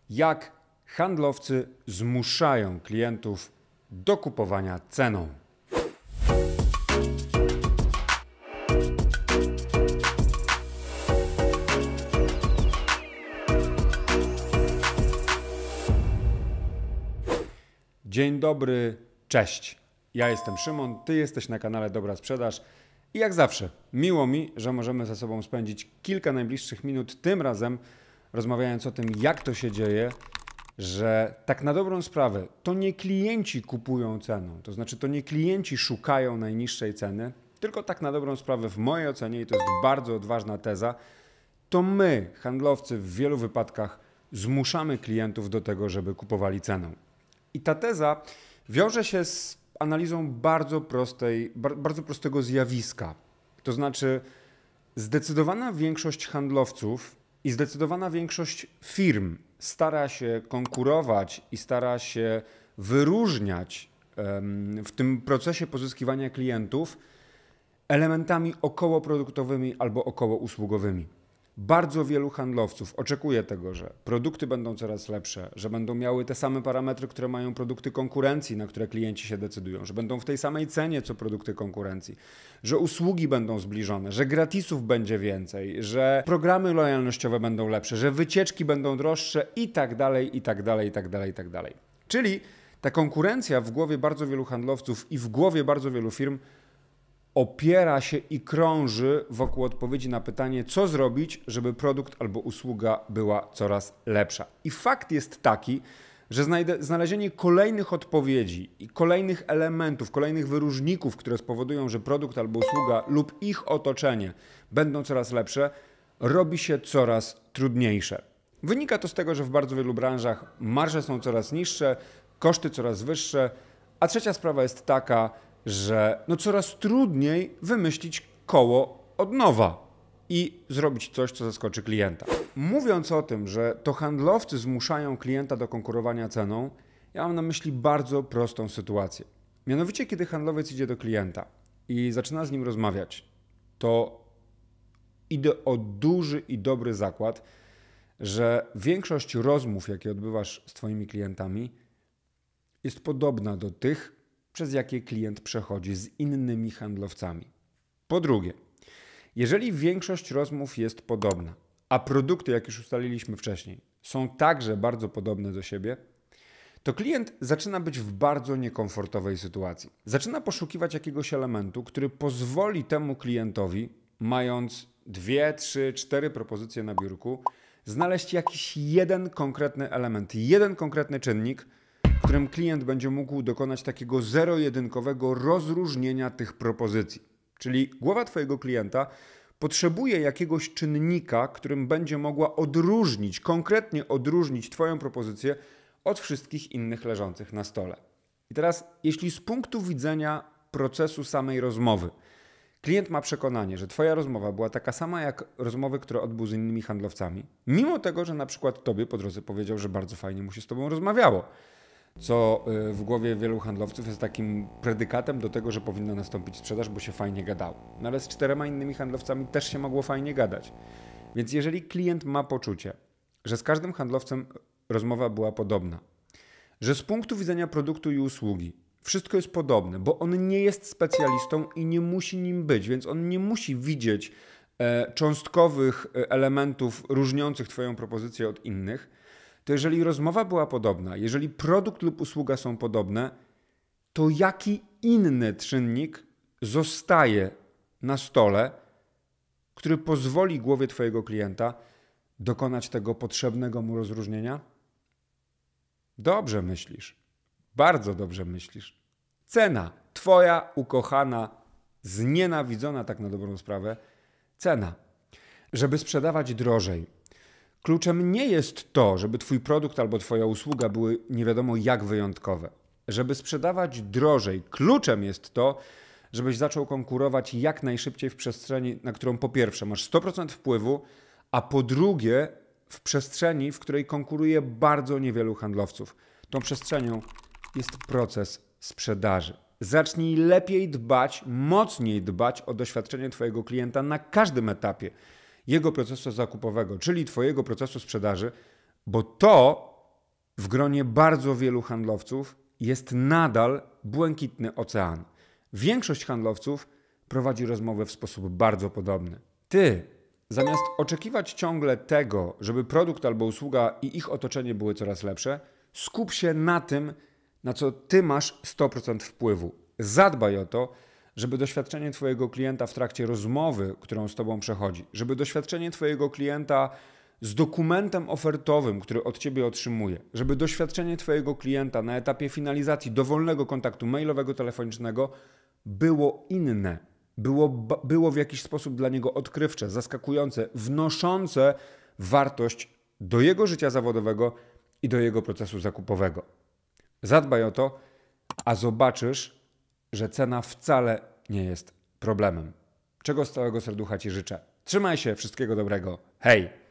Jak handlowcy zmuszają klientów do kupowania ceną. Dzień dobry, cześć. Ja jestem Szymon, ty jesteś na kanale Dobra Sprzedaż i jak zawsze miło mi, że możemy ze sobą spędzić kilka najbliższych minut, tym razem rozmawiając o tym, jak to się dzieje, że tak na dobrą sprawę to nie klienci kupują ceną, to znaczy to nie klienci szukają najniższej ceny, tylko tak na dobrą sprawę w mojej ocenie, i to jest bardzo odważna teza, to my, handlowcy, w wielu wypadkach zmuszamy klientów do tego, żeby kupowali cenę. I ta teza wiąże się z analizą bardzo prostego zjawiska. To znaczy zdecydowana większość handlowców i zdecydowana większość firm stara się konkurować i stara się wyróżniać w tym procesie pozyskiwania klientów elementami okołoproduktowymi albo okołousługowymi. Bardzo wielu handlowców oczekuje tego, że produkty będą coraz lepsze, że będą miały te same parametry, które mają produkty konkurencji, na które klienci się decydują, że będą w tej samej cenie co produkty konkurencji, że usługi będą zbliżone, że gratisów będzie więcej, że programy lojalnościowe będą lepsze, że wycieczki będą droższe i tak dalej, i tak dalej, i tak dalej, i tak dalej. Czyli ta konkurencja w głowie bardzo wielu handlowców i w głowie bardzo wielu firm opiera się i krąży wokół odpowiedzi na pytanie, co zrobić, żeby produkt albo usługa była coraz lepsza. I fakt jest taki, że znalezienie kolejnych odpowiedzi i kolejnych elementów, kolejnych wyróżników, które spowodują, że produkt albo usługa lub ich otoczenie będą coraz lepsze, robi się coraz trudniejsze. Wynika to z tego, że w bardzo wielu branżach marże są coraz niższe, koszty coraz wyższe, a trzecia sprawa jest taka, że coraz trudniej wymyślić koło od nowa i zrobić coś, co zaskoczy klienta. Mówiąc o tym, że to handlowcy zmuszają klienta do konkurowania ceną, ja mam na myśli bardzo prostą sytuację. Mianowicie, kiedy handlowiec idzie do klienta i zaczyna z nim rozmawiać, to idę o duży i dobry zakład, że większość rozmów, jakie odbywasz z twoimi klientami, jest podobna do tych, przez jakie klient przechodzi z innymi handlowcami. Po drugie, jeżeli większość rozmów jest podobna, a produkty, jak już ustaliliśmy wcześniej, są także bardzo podobne do siebie, to klient zaczyna być w bardzo niekomfortowej sytuacji. Zaczyna poszukiwać jakiegoś elementu, który pozwoli temu klientowi, mając 2, 3, 4 propozycje na biurku, znaleźć jakiś jeden konkretny element, jeden konkretny czynnik, którym klient będzie mógł dokonać takiego zero-jedynkowego rozróżnienia tych propozycji. Czyli głowa twojego klienta potrzebuje jakiegoś czynnika, którym będzie mogła konkretnie odróżnić twoją propozycję od wszystkich innych leżących na stole. I teraz, jeśli z punktu widzenia procesu samej rozmowy klient ma przekonanie, że twoja rozmowa była taka sama jak rozmowy, które odbył z innymi handlowcami, mimo tego, że na przykład tobie po drodze powiedział, że bardzo fajnie mu się z tobą rozmawiało, co w głowie wielu handlowców jest takim predykatem do tego, że powinna nastąpić sprzedaż, bo się fajnie gadało. No ale z 4 innymi handlowcami też się mogło fajnie gadać. Więc jeżeli klient ma poczucie, że z każdym handlowcem rozmowa była podobna, że z punktu widzenia produktu i usługi wszystko jest podobne, bo on nie jest specjalistą i nie musi nim być, więc on nie musi widzieć cząstkowych elementów różniących twoją propozycję od innych, to jeżeli rozmowa była podobna, jeżeli produkt lub usługa są podobne, to jaki inny czynnik zostaje na stole, który pozwoli głowie twojego klienta dokonać tego potrzebnego mu rozróżnienia? Dobrze myślisz. Bardzo dobrze myślisz. Cena. Twoja ukochana, znienawidzona tak na dobrą sprawę, cena. Żeby sprzedawać drożej, kluczem nie jest to, żeby twój produkt albo twoja usługa były nie wiadomo jak wyjątkowe. Żeby sprzedawać drożej, kluczem jest to, żebyś zaczął konkurować jak najszybciej w przestrzeni, na którą po pierwsze masz 100% wpływu, a po drugie w przestrzeni, w której konkuruje bardzo niewielu handlowców. Tą przestrzenią jest proces sprzedaży. Zacznij lepiej dbać, mocniej dbać o doświadczenie twojego klienta na każdym etapie jego procesu zakupowego, czyli twojego procesu sprzedaży, bo to w gronie bardzo wielu handlowców jest nadal błękitny ocean. Większość handlowców prowadzi rozmowę w sposób bardzo podobny. Ty, zamiast oczekiwać ciągle tego, żeby produkt albo usługa i ich otoczenie były coraz lepsze, skup się na tym, na co ty masz 100% wpływu. Zadbaj o to, żeby doświadczenie twojego klienta w trakcie rozmowy, którą z tobą przechodzi, żeby doświadczenie twojego klienta z dokumentem ofertowym, który od ciebie otrzymuje, żeby doświadczenie twojego klienta na etapie finalizacji dowolnego kontaktu mailowego, telefonicznego było inne, było w jakiś sposób dla niego odkrywcze, zaskakujące, wnoszące wartość do jego życia zawodowego i do jego procesu zakupowego. Zadbaj o to, a zobaczysz, że cena wcale nie jest problemem. Czego z całego serducha ci życzę. Trzymaj się, wszystkiego dobrego. Hej!